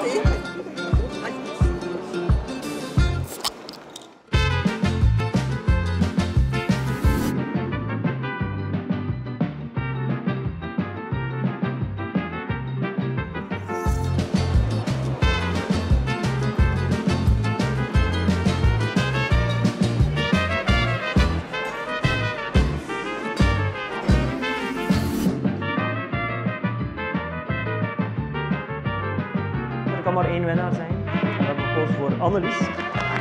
Er kan maar één winnaar zijn. En we hebben gekozen voor Annelies.